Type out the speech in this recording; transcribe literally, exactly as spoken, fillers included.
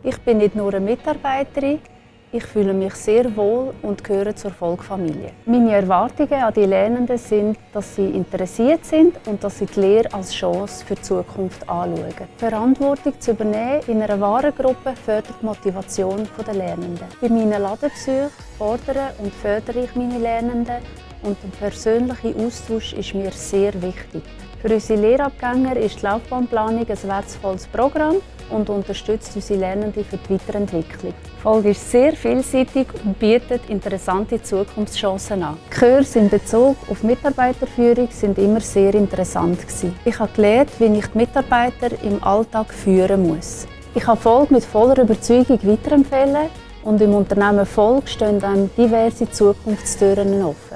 Ich bin nicht nur eine Mitarbeiterin, ich fühle mich sehr wohl und gehöre zur Volksfamilie. Meine Erwartungen an die Lernenden sind, dass sie interessiert sind und dass sie die Lehre als Chance für die Zukunft anschauen. Verantwortung zu übernehmen in einer Warengruppe fördert die Motivation der Lernenden. Bei meinen Ladenbesuchen fordere und fördere ich meine Lernenden und der persönliche Austausch ist mir sehr wichtig. Für unsere Lehrabgänger ist die Laufbahnplanung ein wertvolles Programm und unterstützt unsere Lernenden für die Weiterentwicklung. Die Folge ist sehr vielseitig und bietet interessante Zukunftschancen an. Die Kurse in Bezug auf Mitarbeiterführung sind immer sehr interessant gewesen. Ich habe gelernt, wie ich die Mitarbeiter im Alltag führen muss. Ich kann Folge mit voller Überzeugung weiterempfehlen und im Unternehmen Volk stehen einem diverse Zukunftstüren offen.